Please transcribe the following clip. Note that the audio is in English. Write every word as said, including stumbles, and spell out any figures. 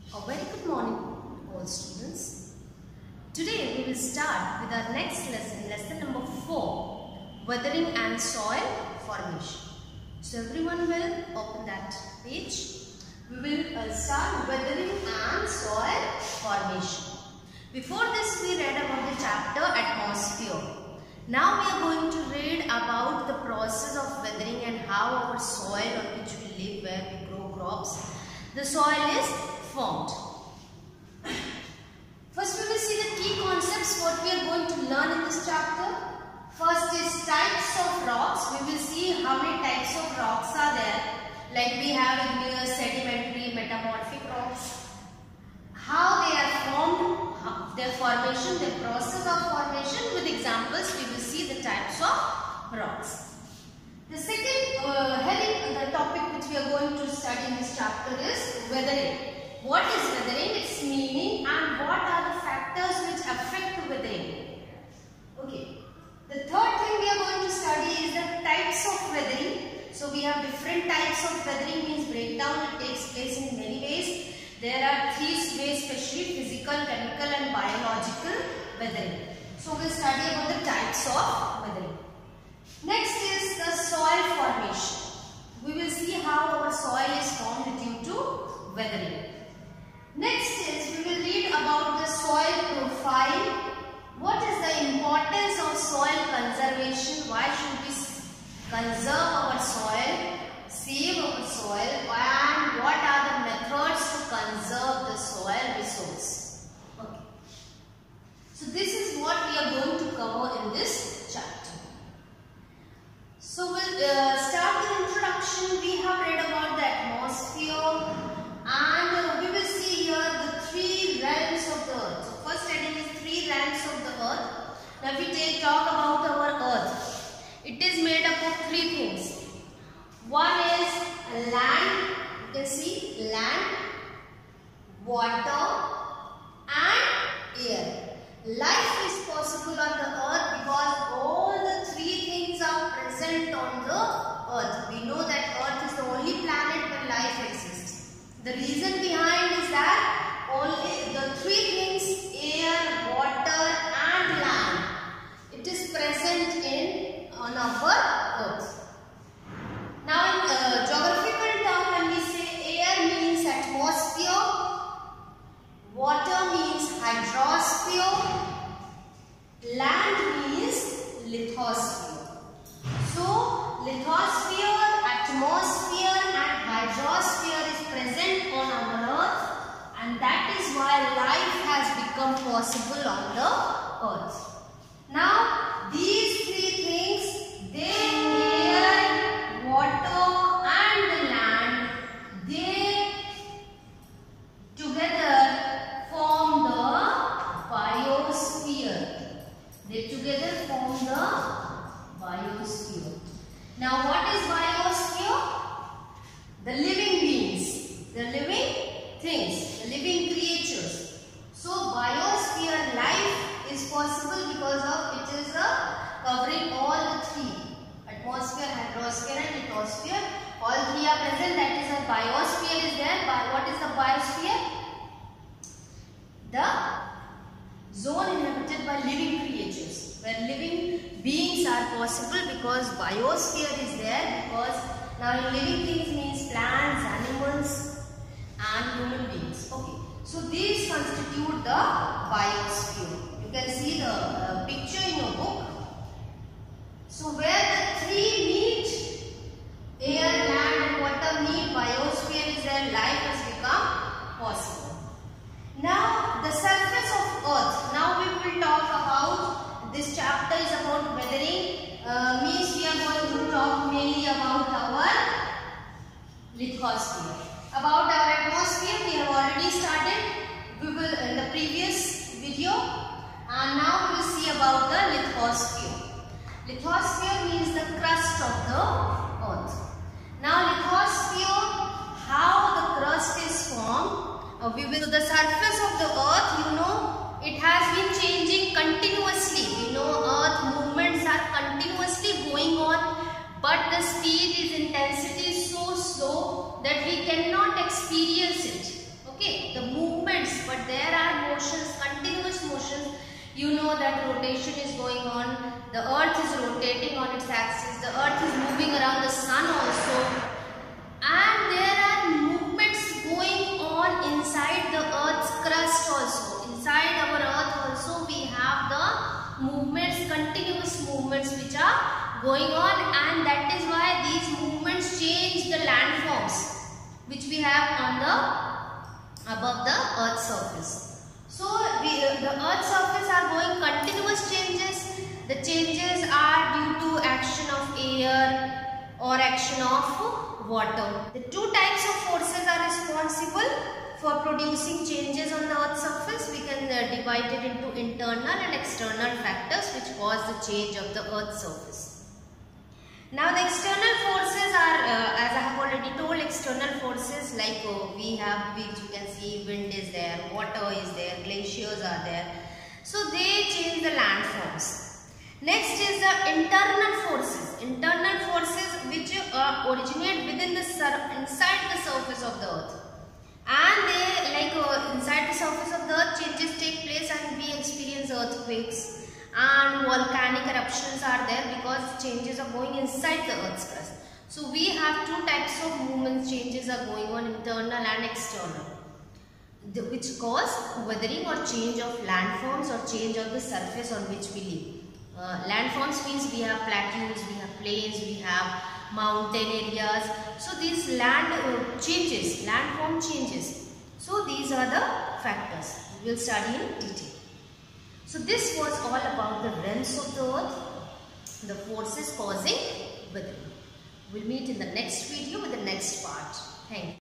A very good morning all students. Today we will start with our next lesson, lesson number four, weathering and soil formation. So everyone will open that page. We will uh, start weathering and soil formation. Before this we read about the chapter atmosphere. Now we are going to read about the process of weathering and how our soil on which we live, where we grow crops, the soil is formed. First we will see the key concepts what we are going to learn in this chapter. First is types of rocks. We will see how many types of rocks are there. Like we have igneous, sedimentary, metamorphic rocks. How they are formed, their formation, their process of formation. With examples we will see the types of rocks. The second uh, heading, the topic which we are going to study in this chapter is weathering. What is weathering, its meaning, and what are the factors which affect weathering? Okay. The third thing we are going to study is the types of weathering. So we have different types of weathering, means breakdown. It takes place in many ways. There are three ways, especially physical, chemical, and biological weathering. So we will study about the types of weathering. Next is the soil formation. We will see how our soil is formed due to weathering. Next is we will read about the soil profile. What is the importance of soil conservation? Why should we conserve our soil, save our soil, and what are the methods to conserve the soil resource? Okay. So this is what we are going to cover in this chapter. So we'll uh, start with introduction. We have read about the atmosphere. And uh, we will see here the three realms of the earth. So first heading is three realms of the earth. Now if we take talk about our earth, it is made up of three things. One is land, you can see land, water and air. Life is possible on the earth because all the three things are present on the earth. We know that earth is the only planet where life exists. The reason behind is that only the three things, air, water and land, it is present in on our earth. Now in uh, geographical term, when we say air means atmosphere, water means hydrosphere, land means lithosphere. So lithosphere, atmosphere and hydrosphere is present on our earth, and that is why life has become possible on the earth. Now these three things, they, air, water and land, they together form the biosphere. They together form the biosphere. Now what is biosphere? The living beings, the living things, the living creatures. So biosphere, life is possible because of it is a covering all the three, atmosphere, hydrosphere and lithosphere. All three are present, that is a biosphere is there. What is the biosphere? The zone inhabited by living creatures, where living beings are possible because biosphere is there. Because now in living things means plants, animals and human beings. Okay. So these constitute the biosphere. You can see the uh, picture in your book. So where the three meet, air, land and water meet, biosphere is there, life has become possible. Now the surface of earth. Now we will talk about, this chapter is about weathering. Uh, means we are going to talk mainly about our lithosphere. About our atmosphere we have already started. We will in the previous video, and now we will see about the lithosphere. Lithosphere means the crust of the earth. Now lithosphere, how the crust is formed. Uh, we will, so the surface of the earth, you know, it has been changing continuously. We know earth movements are continuously going on, but the speed is intensity is so slow that we cannot experience it. Okay, the movements, but there are motions, continuous motions. You know that rotation is going on. The earth is rotating on its axis. The earth is moving around the sun also. And there are movements going on inside the earth's crust also. Inside our earth also we have the movements, continuous movements which are going on, and that is why these movements change the landforms which we have on the above the earth's surface. So we, uh, the earth's surface are going continuous changes. The changes are due to action of air or action of water. The two types of forces are responsible for producing changes on the earth's surface. We can uh, divide it into internal and external factors which cause the change of the earth's surface. Now the external forces are, uh, as I have already told, external forces like uh, we have, which you can see, wind is there, water is there, glaciers are there. So they change the landforms. Next is the internal forces. Internal forces which uh, originate within the inside the surface of the earth. And they, like uh, inside the surface of the earth, changes take place and we experience earthquakes. And volcanic eruptions are there because changes are going inside the earth's crust. So we have two types of movements, changes are going on, internal and external, the, which cause weathering or change of landforms or change of the surface on which we live. Uh, landforms means we have plateaus, we have plains, we have mountain areas. So these land uh, changes, landform changes. So these are the factors we will study in detail. So this was all about the realms of the earth, the forces causing weathering. We'll meet in the next video with the next part. Thank you.